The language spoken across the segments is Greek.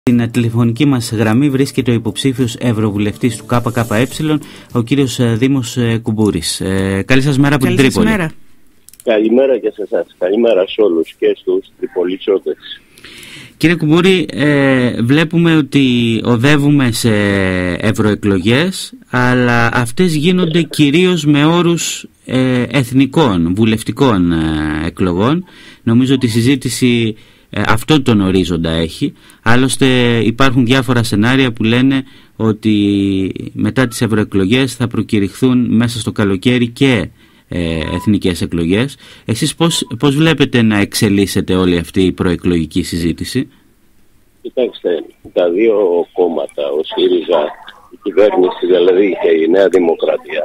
Στην τηλεφωνική μας γραμμή βρίσκεται ο υποψήφιος ευρωβουλευτής του ΚΚΕ, ο κύριος Δήμος Κουμπούρης. Καλή σας μέρα από την Τρίπολη. Καλημέρα και σε εσάς. Καλημέρα σε όλους και στους τριπολιτσότες. Κύριε Κουμπούρη, βλέπουμε ότι οδεύουμε σε ευρωεκλογές, αλλά αυτές γίνονται κυρίως με όρους εθνικών, βουλευτικών εκλογών. Νομίζω ότι η συζήτηση αυτόν τον ορίζοντα έχει. Άλλωστε υπάρχουν διάφορα σενάρια που λένε ότι μετά τις ευρωεκλογές θα προκηρυχθούν μέσα στο καλοκαίρι και εθνικές εκλογές. Εσείς πώς βλέπετε να εξελίσσεται όλη αυτή η προεκλογική συζήτηση? Κοιτάξτε, τα δύο κόμματα, ο ΣΥΡΙΖΑ, η κυβέρνηση δηλαδή και η Νέα Δημοκρατία,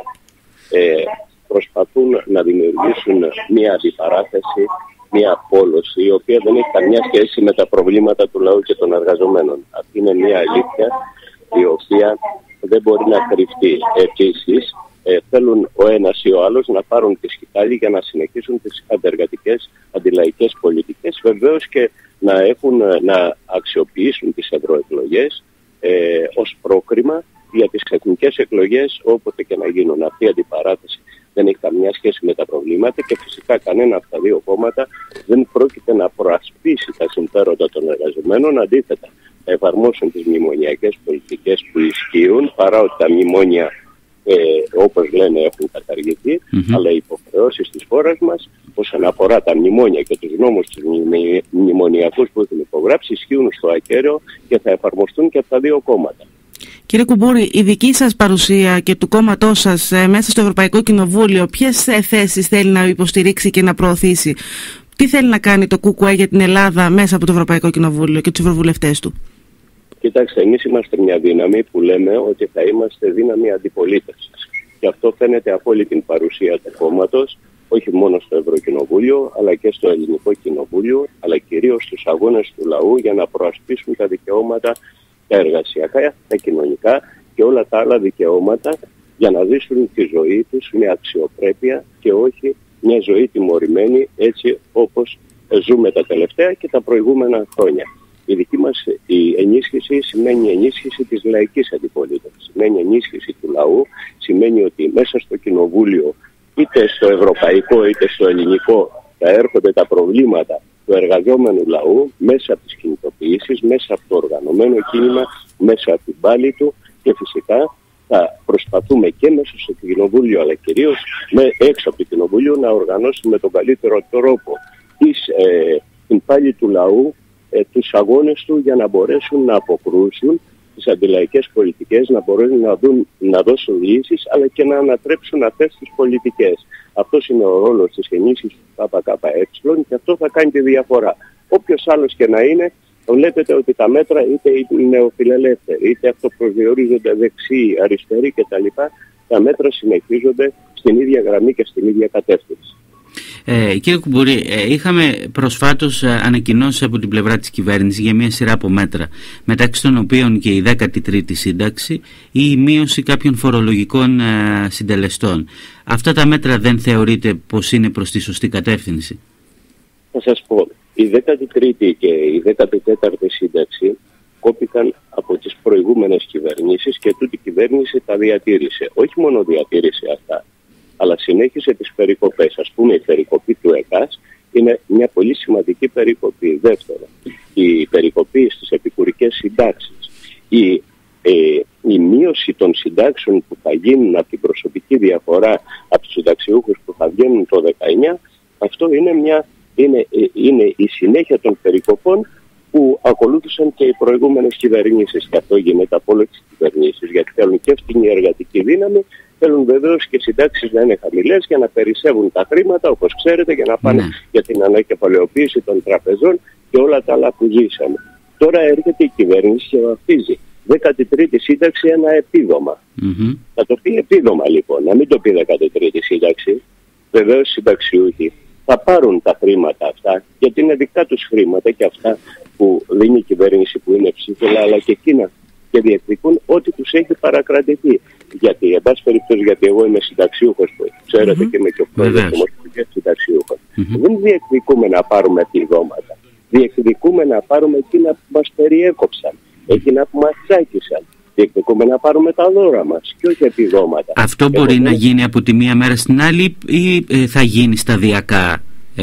προσπαθούν να δημιουργήσουν μια αντιπαράθεση, μια πόλωση η οποία δεν έχει καμιά σχέση με τα προβλήματα του λαού και των εργαζομένων. Αυτή είναι μια αλήθεια η οποία δεν μπορεί να κρυφτεί. Επίσης, θέλουν ο ένας ή ο άλλος να πάρουν τη σκητάλη για να συνεχίσουν τις αντεργατικές, αντιλαϊκές πολιτικές, βεβαίως και να αξιοποιήσουν τις ευρωεκλογές ως πρόκριμα για τις εθνικές εκλογές όποτε και να γίνουν. Αυτή η αντιπαράθεση δεν έχει καμιά σχέση με τα προβλήματα και φυσικά κανένα από τα δύο κόμματα δεν πρόκειται να προασπίσει τα συμφέροντα των εργαζομένων. Αντίθετα, θα εφαρμόσουν τις μνημονιακές πολιτικές που ισχύουν, παρά ότι τα μνημόνια, όπως λένε, έχουν καταργηθεί, αλλά οι υποχρεώσεις της χώρας μας όσον αφορά τα μνημόνια και τους νόμους τους μνημονιακούς που έχουν υπογράψει ισχύουν στο ακέραιο και θα εφαρμοστούν και από τα δύο κόμματα. Κύριε Κουμπούρη, η δική σας παρουσία και του κόμματός σας μέσα στο Ευρωπαϊκό Κοινοβούλιο, ποιες θέσεις θέλει να υποστηρίξει και να προωθήσει? Τι θέλει να κάνει το ΚΚΕ για την Ελλάδα μέσα από το Ευρωπαϊκό Κοινοβούλιο και τους ευρωβουλευτές του? Κοιτάξτε, εμείς είμαστε μια δύναμη που λέμε ότι θα είμαστε δύναμη αντιπολίτευσης. Και αυτό φαίνεται από όλη την παρουσία του κόμματος, όχι μόνο στο Ευρωκοινοβούλιο, αλλά και στο Ελληνικό Κοινοβούλιο, αλλά κυρίως στους αγώνες του λαού για να προασπίσουν τα δικαιώματα, τα εργασιακά, τα κοινωνικά και όλα τα άλλα δικαιώματα για να ζήσουν τη ζωή τους με αξιοπρέπεια και όχι μια ζωή τιμωρημένη έτσι όπως ζούμε τα τελευταία και τα προηγούμενα χρόνια. Η δική μας η ενίσχυση σημαίνει ενίσχυση της λαϊκής αντιπολίτευσης, σημαίνει ενίσχυση του λαού, σημαίνει ότι μέσα στο Κοινοβούλιο, είτε στο ευρωπαϊκό είτε στο ελληνικό, θα έρχονται τα προβλήματα του εργαζόμενου λαού μέσα από τις κινητοποιήσεις, μέσα από το οργανωμένο κίνημα, μέσα από την πάλη του και φυσικά θα προσπαθούμε και μέσα στο Κοινοβούλιο αλλά κυρίως έξω από το Κοινοβούλιο να οργανώσουμε με τον καλύτερο τρόπο την πάλη του λαού, τους αγώνες του για να μπορέσουν να αποκρούσουν τις αντιλαϊκές πολιτικές, να μπορέσουν να δώσουν λύσεις αλλά και να ανατρέψουν αυτές τις πολιτικές. Αυτός είναι ο ρόλος της ενίσχυσης του ΚΚΕ και αυτό θα κάνει τη διαφορά. Όποιος άλλος και να είναι, βλέπετε ότι τα μέτρα είτε είναι νεοφιλελεύθεροι, είτε αυτοπροσδιορίζονται δεξιοί, αριστεροί κτλ. Τα μέτρα συνεχίζονται στην ίδια γραμμή και στην ίδια κατεύθυνση. Κύριε Κουμπούρη, είχαμε προσφάτως ανακοινώσει από την πλευρά της κυβέρνησης για μια σειρά από μέτρα, μεταξύ των οποίων και η 13η σύνταξη ή η μείωση κάποιων φορολογικών συντελεστών. Αυτά τα μέτρα δεν θεωρείτε πως είναι προς τη σωστή κατεύθυνση? Θα σας πω, η 13η και η 14η σύνταξη κόπηκαν από τις προηγούμενες κυβερνήσεις και τούτη κυβέρνηση τα διατήρησε. Όχι μόνο διατήρησε αυτά, αλλά συνέχισε τις περικοπές. Ας πούμε, η περικοπή του ΕΚΑΣ είναι μια πολύ σημαντική περικοπή. Δεύτερον, η περικοπή στις επικουρικές συντάξεις, η μείωση των συντάξεων που θα γίνουν από την προσωπική διαφορά από τους συνταξιούχους που θα βγαίνουν το 19, αυτό είναι η συνέχεια των περικοπών που ακολούθησαν και οι προηγούμενες κυβερνήσεις. Και αυτό γίνεται από όλες τις κυβερνήσεις, γιατί θέλουν και φτηνή εργατική δύναμη, θέλουν βεβαίως και συντάξεις να είναι χαμηλές για να περισσεύουν τα χρήματα, όπως ξέρετε, για να πάνε για την ανακεφαλαιοποίηση των τραπεζών και όλα τα άλλα που ζήσαμε. Τώρα έρχεται η κυβέρνηση και βαφτίζει 13η σύνταξη ένα επίδομα. Θα το πει επίδομα λοιπόν, να μην το πει 13η σύνταξη. Βεβαίως οι συνταξιούχοι θα πάρουν τα χρήματα αυτά, γιατί είναι δικά τους χρήματα και αυτά που δίνει η κυβέρνηση που είναι ψήφιλα, αλλά και εκείνα και διεκδικούν ό,τι τους έχει παρακρατηθεί. Γιατί, εν πάση περιπτώσει, γιατί εγώ είμαι συνταξιούχος, ξέρετε, και είμαι και ο πρόεδρος του Δημοτικού συνταξιούχος. Δεν διεκδικούμε να πάρουμε επιδόματα. Διεκδικούμε να πάρουμε εκείνα που μας περιέκοψαν. έγιναν που μας τσάκισαν. Διεκδικούμε να πάρουμε τα δώρα μας και όχι επιδόματα. Αυτό μπορεί να γίνει από τη μία μέρα στην άλλη ή θα γίνει σταδιακά?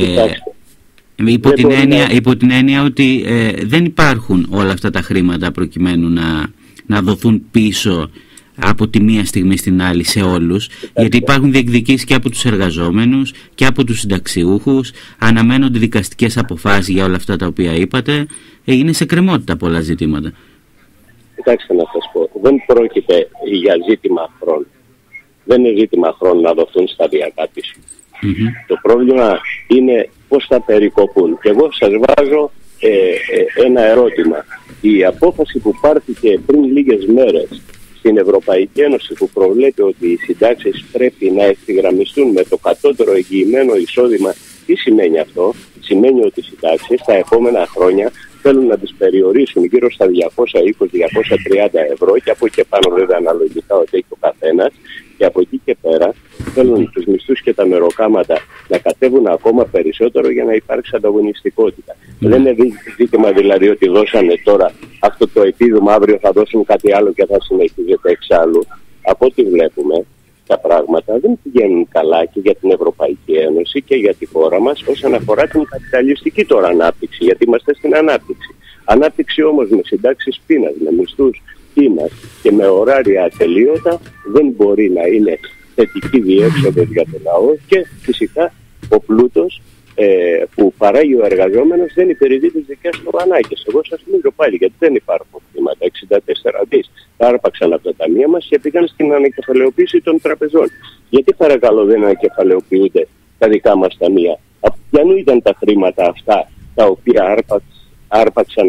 Υπό την έννοια ότι δεν υπάρχουν όλα αυτά τα χρήματα προκειμένου να δοθούν πίσω από τη μία στιγμή στην άλλη σε όλους, γιατί υπάρχουν διεκδικήσεις και από τους εργαζόμενους και από τους συνταξιούχους, αναμένονται δικαστικές αποφάσεις για όλα αυτά τα οποία είπατε, είναι σε κρεμότητα πολλά ζητήματα. Κοιτάξτε να σας πω, δεν πρόκειται για ζήτημα χρόνου. Δεν είναι ζήτημα χρόνου να δοθούν σταδιακά πίσω. Το πρόβλημα είναι πώς θα περικοπούν. Και εγώ σας βάζω ένα ερώτημα. Η απόφαση που πάρθηκε πριν λίγες μέρες στην Ευρωπαϊκή Ένωση, που προβλέπει ότι οι συντάξεις πρέπει να ευθυγραμμιστούν με το κατώτερο εγγυημένο εισόδημα, τι σημαίνει αυτό? Σημαίνει ότι οι συντάξεις τα επόμενα χρόνια θέλουν να τις περιορίσουν γύρω στα 220-230 ευρώ και από εκεί πάνω βέβαια αναλογικά ότι έχει ο καθένας, και από εκεί και πέρα θέλουν τους μισθούς και τα μεροκάματα να κατέβουν ακόμα περισσότερο για να υπάρξει ανταγωνιστικότητα. Δεν είναι ζήτημα δηλαδή ότι δώσανε τώρα αυτό το επίδομα, αύριο θα δώσουν κάτι άλλο και θα συνεχίζεται εξάλλου. Από ό,τι βλέπουμε, τα πράγματα δεν πηγαίνουν καλά και για την Ευρωπαϊκή Ένωση και για τη χώρα μας όσον αφορά την καπιταλιστική τώρα ανάπτυξη, γιατί είμαστε στην ανάπτυξη. Ανάπτυξη όμως με συντάξεις πείνας, με μισθούς πείνας και με ωράρια ατελείωτα δεν μπορεί να είναι θετική διέξοδος για το λαό, και φυσικά ο πλούτος που παράγει ο εργαζόμενος δεν υπηρετεί τις δικές του ανάγκες. Εγώ σας μιλώ πάλι γιατί δεν υπάρχουν χρήματα. 64 δις τα άρπαξαν από τα ταμεία μας και πήγαν στην ανακεφαλαιοποίηση των τραπεζών. Γιατί παρακαλώ δεν ανακεφαλαιοποιούνται τα δικά μας ταμεία? Από ποιανού ήταν τα χρήματα αυτά τα οποία άρπαξαν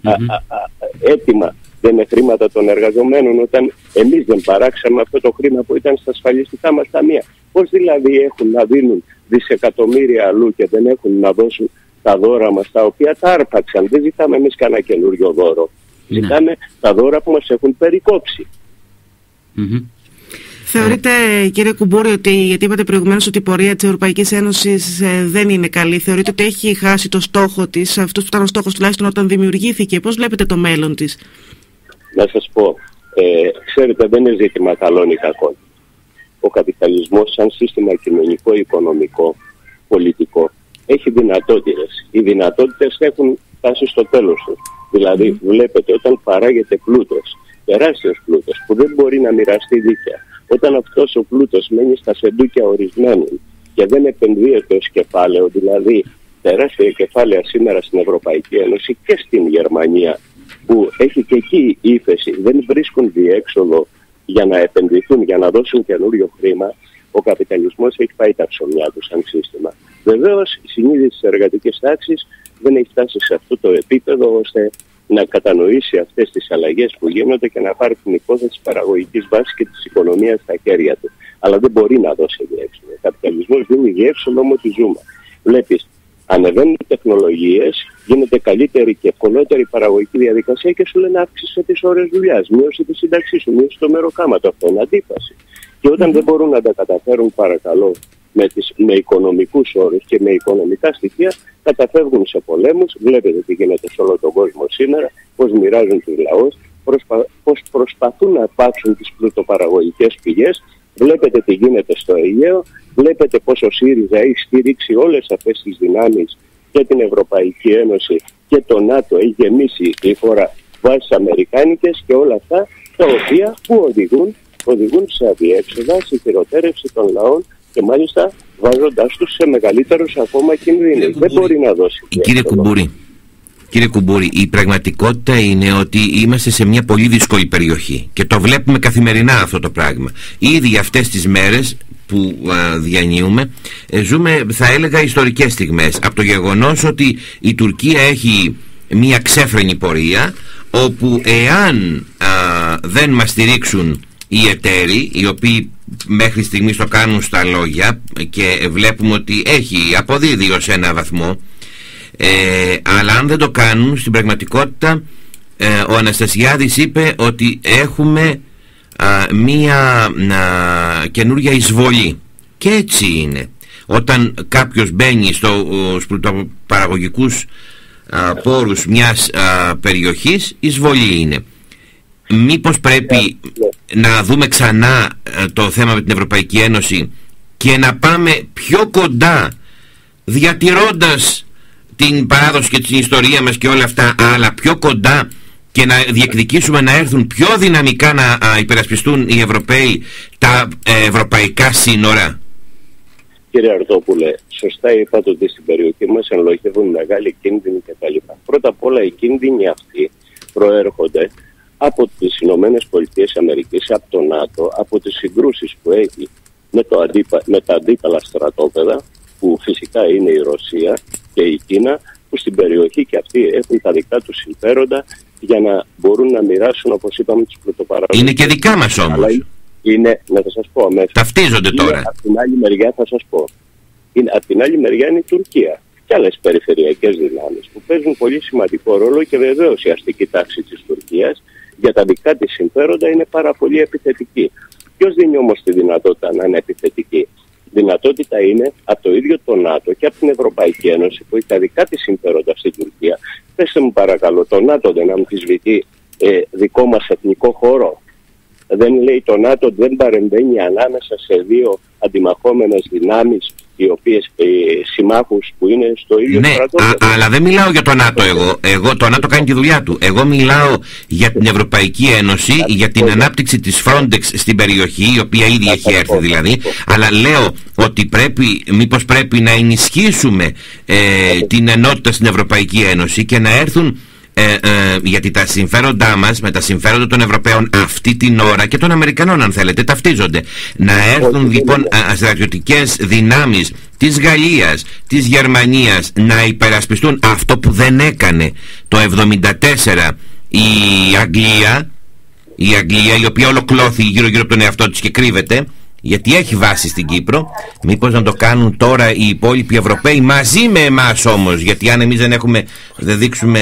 έτοιμα? Δεν είναι χρήματα των εργαζομένων, όταν εμείς δεν παράξαμε αυτό το χρήμα που ήταν στα ασφαλιστικά μας ταμεία? Πώς δηλαδή έχουν να δίνουν δισεκατομμύρια αλλού και δεν έχουν να δώσουν τα δώρα μας τα οποία τα άρπαξαν? Δεν ζητάμε εμείς κανένα καινούριο δώρο. Ζητάμε τα δώρα που μας έχουν περικόψει. Θεωρείτε, κύριε Κουμπούρη, ότι, γιατί είπατε προηγουμένως ότι η πορεία της Ευρωπαϊκής Ένωσης δεν είναι καλή, θεωρείτε ότι έχει χάσει το στόχο της, αυτός που ήταν ο στόχος τουλάχιστον όταν δημιουργήθηκε? Πώς βλέπετε το μέλλον της? Να σας πω, ξέρετε, δεν είναι ζήτημα καλών ή κακών. Ο καπιταλισμός σαν σύστημα κοινωνικό, οικονομικό, πολιτικό έχει δυνατότητες. Οι δυνατότητες έχουν φτάσει στο τέλος του. Δηλαδή βλέπετε όταν παράγεται πλούτος, τεράστιος πλούτος που δεν μπορεί να μοιραστεί δίκαια, όταν αυτός ο πλούτος μένει στα σεντούκια ορισμένων και δεν επενδύεται ως κεφάλαιο, δηλαδή τεράστια κεφάλαια σήμερα στην Ευρωπαϊκή Ένωση και στην Γερμανία, που έχει και εκεί ύφεση, δεν βρίσκουν διέξοδο για να επενδυθούν, για να δώσουν καινούριο χρήμα, ο καπιταλισμός έχει πάει τα ψωμιά του σαν σύστημα. Βεβαίως η συνείδηση της εργατικής τάξης δεν έχει φτάσει σε αυτό το επίπεδο ώστε να κατανοήσει αυτές τις αλλαγές που γίνονται και να πάρει την υπόθεση της παραγωγικής βάσης και της οικονομίας στα χέρια του. Αλλά δεν μπορεί να δώσει διέξοδο. Ο καπιταλισμός δίνει διέξοδο όμως ότι ζούμε. Βλέπεις, ανεβαίνουν οι τεχνολογίες, γίνεται καλύτερη και ευκολότερη παραγωγική διαδικασία και σου λένε αύξησε τις ώρες δουλειάς, μείωσε τη σύνταξή σου, μείωσε το μεροκάματο. Αυτό είναι αντίφαση. Και όταν δεν μπορούν να τα καταφέρουν, παρακαλώ, με οικονομικούς όρους και με οικονομικά στοιχεία, καταφεύγουν σε πολέμους. Βλέπετε τι γίνεται σε όλο τον κόσμο σήμερα, πώς μοιράζουν τους λαούς, πώς προσπαθούν να πάψουν τις πλουτοπαραγωγικές πηγές. Βλέπετε τι γίνεται στο Αιγαίο, βλέπετε πώς ο ΣΥΡΙΖΑ έχει στηρίξει όλες αυτές τις δυνάμεις και την Ευρωπαϊκή Ένωση και το ΝΑΤΟ, έχει γεμίσει η χώρα βάσεις αμερικάνικες και όλα αυτά τα οποία που οδηγούν σε αδιέξοδα, σε χειροτέρευση των λαών και μάλιστα βάζοντάς τους σε μεγαλύτερους ακόμα κινδύνους. Δεν μπορεί να δώσει. Κύριε Κουμπούρη, η πραγματικότητα είναι ότι είμαστε σε μια πολύ δύσκολη περιοχή και το βλέπουμε καθημερινά αυτό το πράγμα. Ήδη αυτές τις μέρες που διανύουμε ζούμε, θα έλεγα, ιστορικές στιγμές, από το γεγονός ότι η Τουρκία έχει μια ξέφρενη πορεία, όπου εάν δεν μας στηρίξουν οι εταίροι, οι οποίοι μέχρι στιγμής το κάνουν στα λόγια και βλέπουμε ότι έχει αποδίδει ως ένα βαθμό, αλλά αν δεν το κάνουν στην πραγματικότητα, ο Αναστασιάδης είπε ότι έχουμε μία καινούργια εισβολή, και έτσι είναι. Όταν κάποιος μπαίνει στους παραγωγικούς πόρους μιας περιοχής, εισβολή είναι. Μήπως πρέπει να δούμε ξανά το θέμα με την Ευρωπαϊκή Ένωση και να πάμε πιο κοντά, διατηρώντας την παράδοση και την ιστορία μας και όλα αυτά, αλλά πιο κοντά, και να διεκδικήσουμε να έρθουν πιο δυναμικά να υπερασπιστούν οι Ευρωπαίοι τα ευρωπαϊκά σύνορα? Κύριε Αρτόπουλε, σωστά είπατε ότι στην περιοχή μας ενλογεύουν μεγάλοι κίνδυνοι κτλ. Πρώτα απ' όλα οι κίνδυνοι αυτοί προέρχονται από τις Ηνωμένες Πολιτείες Αμερικής, από το ΝΑΤΟ, από τις συγκρούσεις που έχει με τα αντίπαλα στρατόπεδα, που φυσικά είναι η Ρωσία και η Κίνα, που στην περιοχή και αυτοί έχουν τα δικά τους συμφέροντα για να μπορούν να μοιράσουν, όπως είπαμε, τους πρωτοπαραγωγούς. Είναι και δικά μας όμως. Είναι, να σας πω αμέσως. Ταυτίζονται τώρα. Από την άλλη μεριά θα σας πω. Από την άλλη μεριά είναι η Τουρκία και άλλες περιφερειακές δυνάμεις που παίζουν πολύ σημαντικό ρόλο, και βεβαίως η αστική τάξη της Τουρκίας για τα δικά της συμφέροντα είναι πάρα πολύ επιθετική. Ποιος δίνει όμως τη δυνατότητα να είναι επιθετική? Η δυνατότητα είναι από το ίδιο το ΝΑΤΟ και από την Ευρωπαϊκή Ένωση που έχει τα δικά της συμφέροντα στην Τουρκία. Πέστε μου παρακαλώ, το ΝΑΤΟ δεν αμφισβητεί δικό μας εθνικό χώρο? Δεν λέει το ΝΑΤΟ ότι δεν παρεμβαίνει ανάμεσα σε δύο αντιμαχόμενες δυνάμεις, οι οποίες συμμάχους που είναι στο ίδιο στρατόπεδο? Ναι, αλλά δεν μιλάω για το ΝΑΤΟ εγώ. Το ΝΑΤΟ κάνει τη δουλειά του. Εγώ μιλάω για την Ευρωπαϊκή Ένωση, για την ανάπτυξη της Frontex στην περιοχή, η οποία ήδη έχει έρθει δηλαδή. Αλλά λέω ότι μήπως πρέπει να ενισχύσουμε την ενότητα στην Ευρωπαϊκή Ένωση και να έρθουν, γιατί τα συμφέροντά μας με τα συμφέροντα των Ευρωπαίων αυτή την ώρα, και των Αμερικανών αν θέλετε, ταυτίζονται. Να έρθουν λοιπόν στρατιωτικές δυνάμεις της Γαλλίας, της Γερμανίας να υπερασπιστούν αυτό που δεν έκανε το 1974 η Αγγλία, η οποία ολοκλώθηκε γύρω από τον εαυτό της και κρύβεται, γιατί έχει βάση στην Κύπρο. Μήπως να το κάνουν τώρα οι υπόλοιποι Ευρωπαίοι μαζί με εμάς όμως, γιατί αν εμείς δεν δείξουμε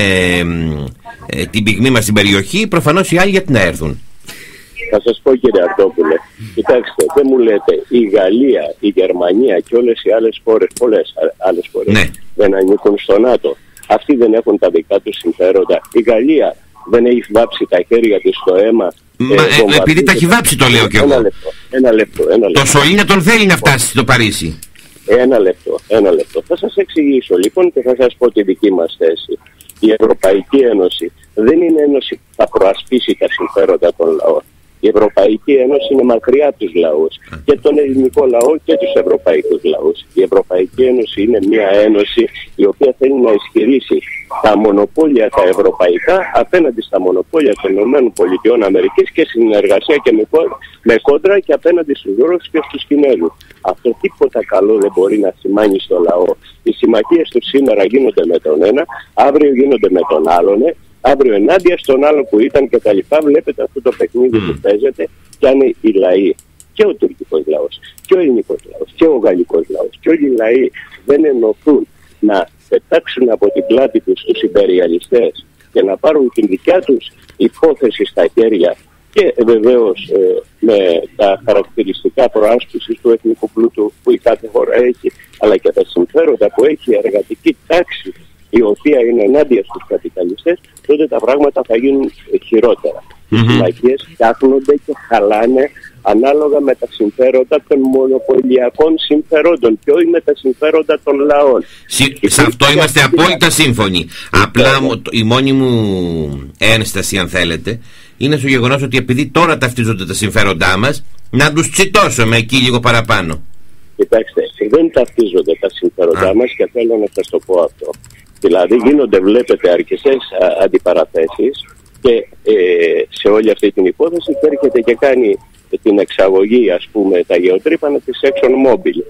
την πυγμή μας στην περιοχή, προφανώς οι άλλοι γιατί να έρθουν? Θα σας πω, κύριε Αρτόπουλε, κοιτάξτε, δεν μου λέτε η Γαλλία, η Γερμανία και όλες οι άλλες χώρες, πολλές άλλες χώρες, ναι, δεν ανήκουν στο ΝΑΤΟ? Αυτοί δεν έχουν τα δικά τους συμφέροντα? Η Γαλλία δεν έχει βάψει τα χέρια της στο αίμα? Επειδή τα έχει βάψει, το λέω κι εγώ. Ένα λεπτό. Το Σολίνο τον θέλει να φτάσει στο Παρίσι. Ένα λεπτό. Θα σας εξηγήσω λοιπόν και θα σας πω τη δική μας θέση. Η Ευρωπαϊκή Ένωση δεν είναι ένωση που θα προασπίσει τα συμφέροντα των λαών. Η Ευρωπαϊκή Ένωση είναι μακριά από τους λαούς, και τον ελληνικό λαό και τους ευρωπαϊκούς λαούς. Η Ευρωπαϊκή Ένωση είναι μια ένωση η οποία θέλει να ισχυρίσει τα μονοπόλια τα ευρωπαϊκά απέναντι στα μονοπόλια των ΗΠΑ και συνεργασία και με κόντρα και απέναντι στους Ρώσους και στους Κινέζους. Αυτό τίποτα καλό δεν μπορεί να σημάνει στο λαό. Οι συμμαχίες του σήμερα γίνονται με τον ένα, αύριο γίνονται με τον άλλον, αύριο ενάντια στον άλλο που ήταν και τα λοιπά. Βλέπετε αυτό το παιχνίδι που παίζεται, και αν οι λαοί, και ο τουρκικός λαός, και ο ελληνικός λαός, και ο γαλλικός λαός, και όλοι οι λαοί δεν ενωθούν να πετάξουν από την πλάτη τους τους υπεριαλιστές και να πάρουν την δικιά τους υπόθεση στα χέρια, και βεβαίως με τα χαρακτηριστικά προάσπισης του εθνικού πλούτου που η κάθε χώρα έχει, αλλά και τα συμφέροντα που έχει η εργατική τάξη, η οποία είναι ενάντια στους καπιταλιστές, τότε τα πράγματα θα γίνουν χειρότερα. Οι συμμαχίες φτιάχνονται και χαλάνε ανάλογα με τα συμφέροντα των μονοπωλιακών συμφερόντων και όχι με τα συμφέροντα των λαών. Σε αυτό είμαστε απόλυτα σύμφωνοι. Απλά η μόνη μου ένσταση, αν θέλετε, είναι στο γεγονός ότι επειδή τώρα ταυτίζονται τα συμφέροντά μας, να τους τσιτώσουμε εκεί λίγο παραπάνω. Κοιτάξτε, δεν ταυτίζονται τα συμφέροντά μας, και θέλω να σας το πω αυτό. Δηλαδή γίνονται, βλέπετε, αρκετές αντιπαραθέσεις και σε όλη αυτή την υπόθεση, και έρχεται και κάνει την εξαγωγή, ας πούμε, τα γεωτρύπανα της ExxonMobil.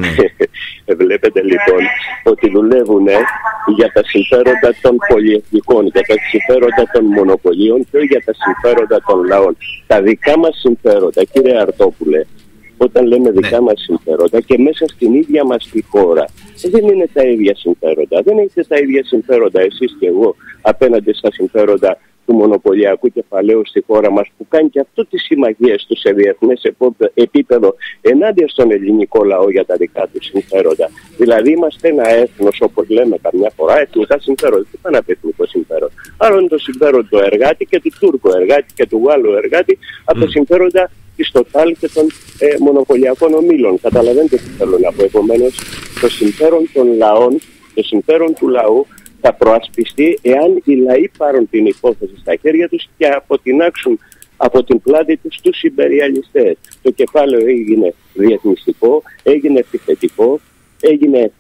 Βλέπετε λοιπόν ότι δουλεύουν για τα συμφέροντα των πολυεθνικών, για τα συμφέροντα των μονοπωλίων και όχι για τα συμφέροντα των λαών. Τα δικά μας συμφέροντα, κύριε Αρτόπουλε, όταν λέμε δικά μας συμφέροντα, και μέσα στην ίδια μας τη χώρα, δεν είναι τα ίδια συμφέροντα. Δεν έχετε τα ίδια συμφέροντα εσείς και εγώ απέναντι στα συμφέροντα του μονοπωλιακού κεφαλαίου στη χώρα μας, που κάνει και αυτό τις συμμαχίες του σε διεθνές επίπεδο ενάντια στον ελληνικό λαό για τα δικά του συμφέροντα. Δηλαδή είμαστε ένα έθνος, όπως λέμε καμιά φορά, εθνικά συμφέροντα. Τι πάνε από εθνικό συμφέρον? Άρα είναι το συμφέρον του εργάτη και του Τούρκου εργάτη και του Γάλλου εργάτη από τα συμφέροντα της Total και των μονοπωλιακών ομίλων. Καταλαβαίνετε τι θέλω να πω? Επομένως, το συμφέρον των λαών, το συμφέρον του λαού θα προασπιστεί εάν οι λαοί πάρουν την υπόθεση στα χέρια τους και αποτινάξουν από την πλάτη τους τους υπεριαλιστές. Το κεφάλαιο έγινε διεθνιστικό, έγινε επιθετικό, έγινε,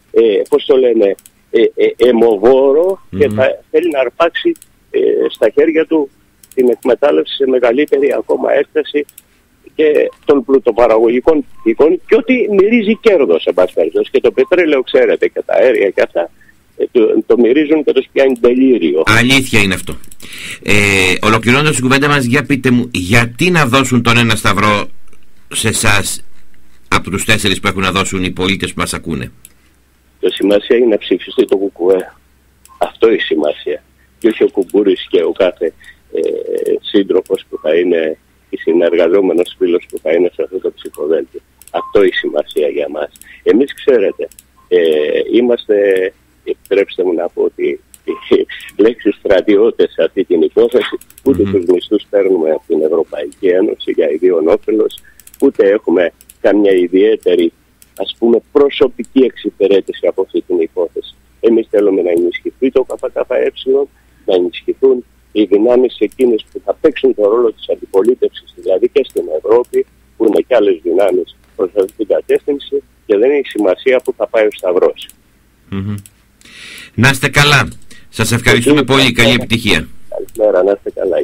αιμοβόρο και θα θέλει να αρπάξει στα χέρια του την εκμετάλλευση σε μεγαλύτερη ακόμα έκταση και των πλουτοπαραγωγικών πηγών και ό,τι μυρίζει κέρδος, εν πάση περιπτώσει. Και το πετρέλαιο, ξέρετε, και τα αέρια και αυτά, το μυρίζουν και το πιάνει τελείριο. Αλήθεια είναι αυτό. Ολοκληρώνοντας την κουβέντα μας, για πείτε μου, γιατί να δώσουν τον ένα σταυρό σε εσάς από τους 4 που έχουν να δώσουν οι πολίτες που μας ακούνε? Το σημασία είναι να ψηφιστεί το ΚΚΕ. Αυτό η σημασία. Και όχι ο Κουμπούρης και ο κάθε σύντροφος που θα είναι, ή συνεργαζόμενος φίλος που θα είναι σε αυτό το ψηφοδέλτιο. Αυτό η σημασία για μας. Εμείς, ξέρετε, είμαστε, επιτρέψτε μου να πω ότι η λέξη στρατιώτες σε αυτή την υπόθεση, ούτε τους μισθούς παίρνουμε από την Ευρωπαϊκή Ένωση για ιδίων όφελος, ούτε έχουμε καμιά ιδιαίτερη, ας πούμε, προσωπική εξυπηρέτηση από αυτή την υπόθεση. Εμείς θέλουμε να ενισχυθεί το ΚΚΕ, να ενισχυθούν οι δυνάμεις εκείνες που θα παίξουν τον ρόλο της αντιπολίτευσης, δηλαδή και στην Ευρώπη, που είναι και άλλες δυνάμεις προς αυτή την κατεύθυνση, και δεν έχει σημασία που θα πάει ο σταυρός. Να είστε καλά. Σας ευχαριστούμε πολύ. Καλή επιτυχία. Καλημέρα, να είστε καλά.